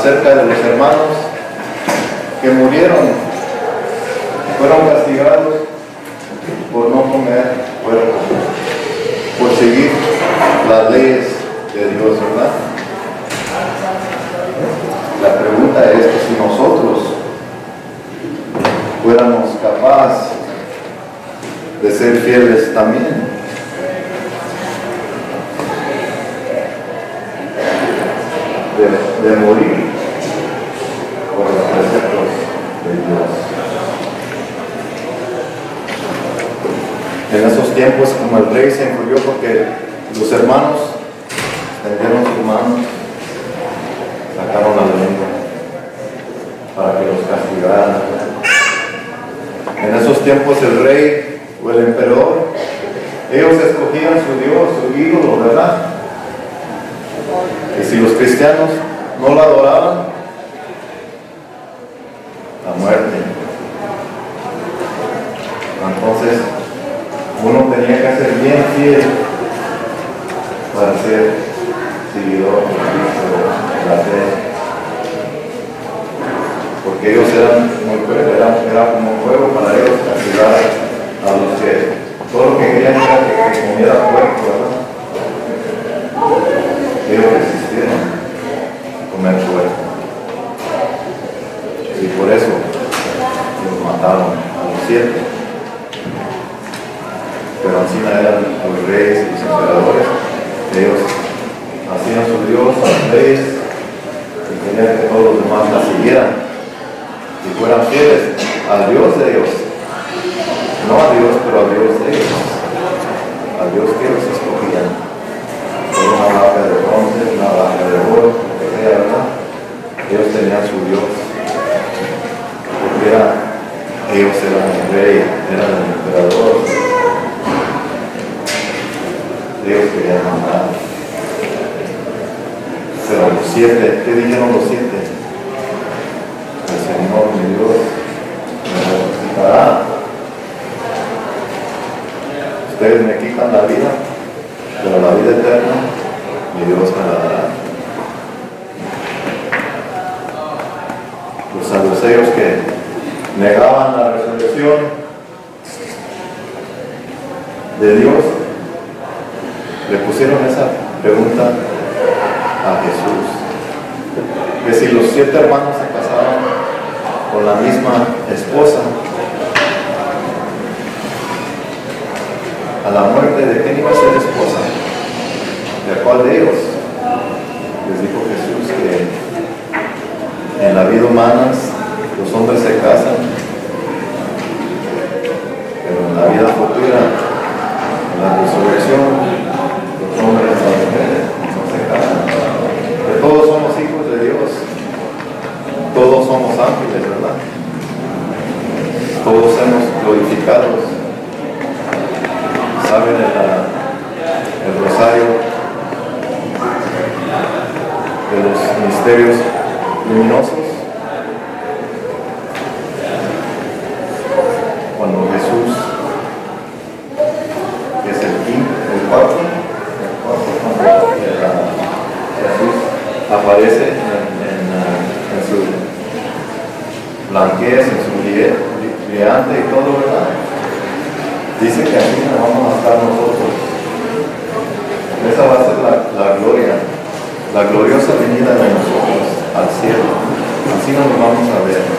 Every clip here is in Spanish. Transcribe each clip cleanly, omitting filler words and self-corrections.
acerca de los hermanos que murieron, fueron castigados por no comer puerco, por seguir las leyes de Dios, ¿verdad? La pregunta es que si nosotros fuéramos capaces de ser fieles también, de morir por los preceptos de Dios. En esos tiempos, como el rey se enfurió porque los hermanos tendieron sus manos, sacaron la lengua para que los castigaran. En esos tiempos el rey o el emperador, ellos escogían su Dios, su ídolo, ¿verdad? Y si los cristianos no la adoraban, la muerte. Entonces, uno tenía que ser bien fiel para ser seguidor de la fe. Porque ellos eran muy fuertes, era como un juego para ellos castigar a los que todo lo que querían era que comiera puerco, ¿verdad? Ellos resistieron a comer puerco. Y por eso los mataron a los 7. Pero así eran los reyes y los emperadores. Ellos hacían su Dios, sus leyes, y querían que todos los demás la siguieran y fueran fieles al Dios de ellos. No a Dios, pero al Dios de ellos. Al Dios que ellos escogían. Por una vaca de bronce, una vaca de oro, lo que sea, ¿verdad? Ellos tenían su Dios. Porque ellos eran el rey, eran el emperador. Ellos querían mandar. Pero los 7, ¿qué dijeron los 7? El Señor, mi Dios, me resucitará. Ustedes me quitan la vida, pero la vida eterna, mi Dios me la dará. Los saduceos que negaban la resurrección de Dios, le pusieron esa pregunta a Jesús, que si los 7 hermanos se casaban con la misma esposa, a la muerte de quién iba a ser esposa, de cuál de ellos. Les dijo Jesús que en la vida humana los hombres se casan, pero en la vida futura, en la resurrección, los hombres y las mujeres no se casan. Que todos somos hijos de Dios, todos somos ángeles, ¿verdad? Todos somos glorificados. ¿Saben el rosario de los misterios luminosos? Cuando Jesús, que es el cuarto, cuando Jesús aparece en su blanquez, en su brillante y todo, ¿verdad? Dice que así nos vamos a estar nosotros. Esa va a ser la gloria, la gloriosa venida de nosotros al cielo. Así nos vamos a ver.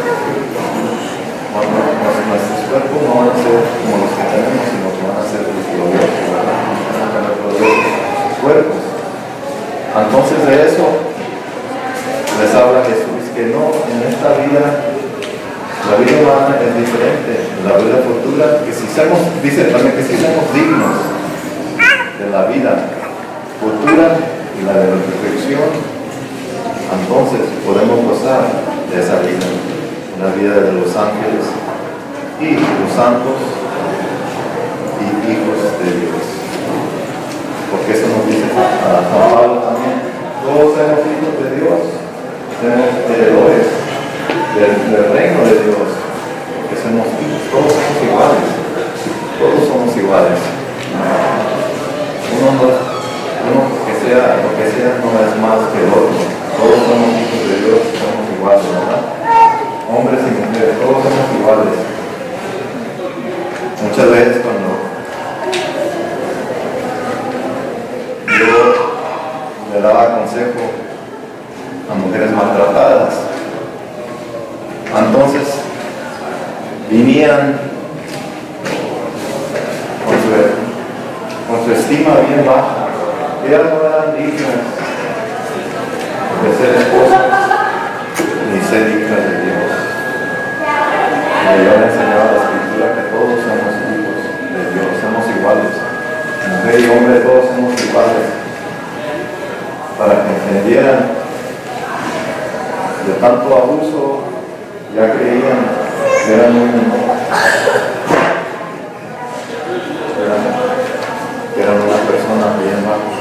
Nuestros cuerpos no van a ser como los que tenemos, sino que van a ser los gloriosos, ¿verdad? Van a tener gloriosos cuerpos. Entonces de eso les habla Jesús, que no, en esta vida, la vida humana es diferente. La vida futura, que si somos, dice también que si somos dignos de la vida futura y la de la perfección, entonces podemos gozar de esa vida, la vida de los ángeles y los santos y hijos de Dios. Porque eso nos dice a San Pablo también, todos somos hijos de Dios, somos heredores del reino de Dios, porque somos hijos, todos somos iguales, todos somos iguales. Uno que sea, lo que sea, no es más que el otro, todos somos hijos de Dios. iguales, ¿verdad? Hombres y mujeres, todos somos iguales. Muchas veces cuando yo le daba consejo a mujeres maltratadas, entonces venían con su estima bien baja. Ellas no eran dignas de ser esposas ni ser hijas de Dios. Y yo le enseñaba a la Escritura que todos somos hijos de Dios, somos iguales. Mujer y hombre, todos somos iguales. Para que entendieran de tanto abuso, ya creían que eran una persona bien baja.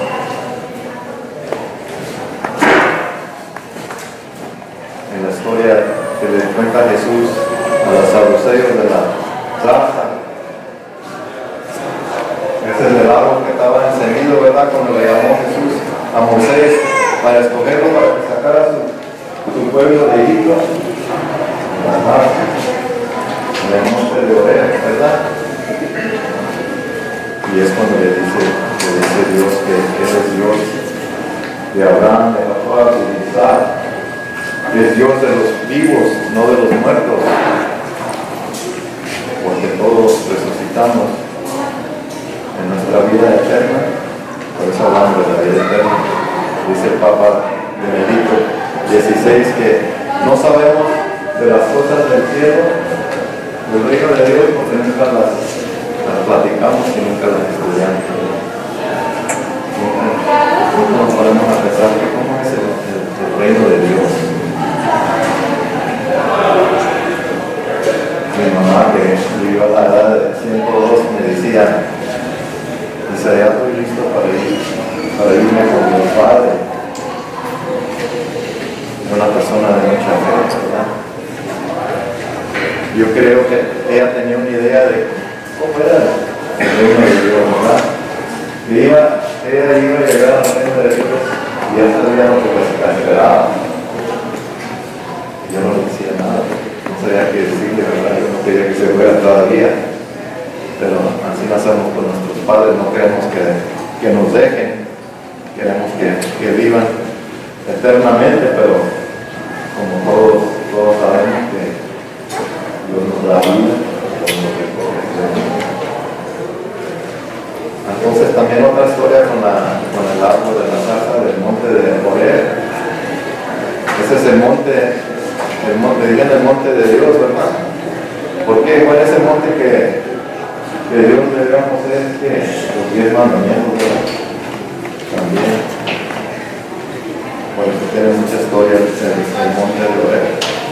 En la historia que le cuenta Jesús a los saduceos de la zarza, ese es el árbol que estaba encendido, ¿verdad? Cuando le llamó Jesús a Moisés para escogerlo para que sacara su pueblo de Egipto, la zarza, en el monte de Oreb, ¿verdad? Y es cuando le dice Dios que Él es Dios de Abraham, de Jacob y de Isaac, que es Dios de los vivos, no de los muertos, porque todos resucitamos en nuestra vida eterna. Por eso hablamos de la vida eterna. Dice el Papa Benedicto XVI que no sabemos de las cosas del cielo, del reino de Dios, porque nunca las platicamos y nunca las estudiamos. Nunca nos ponemos a pensar que cómo es el reino de Dios. Mi mamá, que vivió a la edad de 102, me decía, ya estoy listo para irme con mi padre. Una persona de mucha fe, ¿verdad? Yo creo que ella tenía una idea de cómo era el reino de Dios, ¿verdad? Ella iba a llegar al reino de Dios y ya sabía lo que la esperaba. Yo no le decía nada, no sabía qué decirle, ¿verdad? Yo no quería que se fuera todavía. Pero así lo hacemos con nuestros padres, no queremos que nos dejen, queremos que vivan eternamente, pero como todos sabemos que Dios nos da vida, Dios nos recoge. Entonces también otra historia con el árbol de la zarza del monte de Oreb. Ese es el monte de Dios, ¿verdad? ¿Por qué? ¿Cuál es el monte que Dios le dio a Moisés? Que los 10 mandamientos, ¿verdad? También. Por eso tiene mucha historia el monte de Oreb.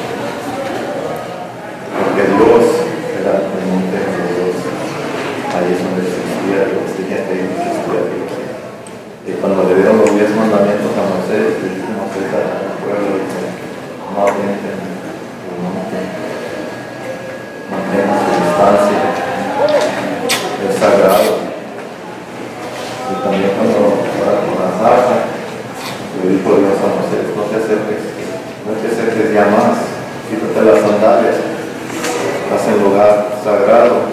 Porque Dios era el monte de Dios. Ahí es donde existía Dios, tenía que existir Dios. Y cuando le dieron los 10 mandamientos a Moisés, le dijo Moisés al pueblo, no avienten el monte, mantengan su distancia, es sagrado. Y también cuando con la zarza, le dijo Dios a Moisés, no te acerques ya más, quítate las sandalias, estás en lugar sagrado.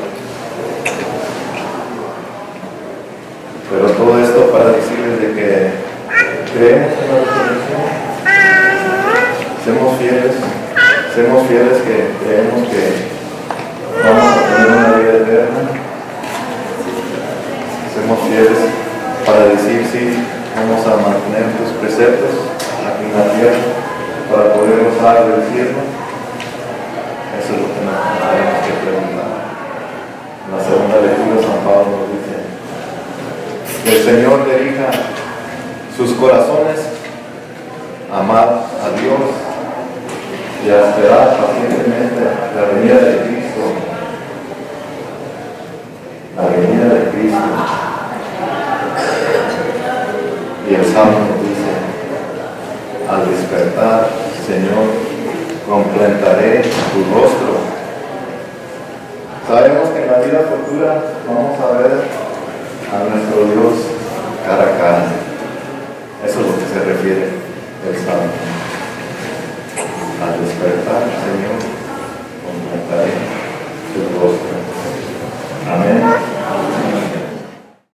Pero todo esto para decirles de que creemos en la resurrección, seamos fieles que creemos que vamos a tener una vida eterna, seamos fieles para decir sí, vamos a mantener tus preceptos aquí en la tierra para poder gozar del cielo. Eso es lo que nos tenemos que preguntar. En la segunda lectura San Pablo nos dice: que el Señor dirija sus corazones a amar a Dios y a esperar pacientemente la venida de Cristo. La venida de Cristo. Y el Salmo nos dice: al despertar, Señor, contemplaré tu rostro. Sabemos que en la vida futura vamos a ver a nuestro Dios cara a cara. Eso es lo que se refiere el Salmo. Al despertar, Señor, contemplaré tu rostro.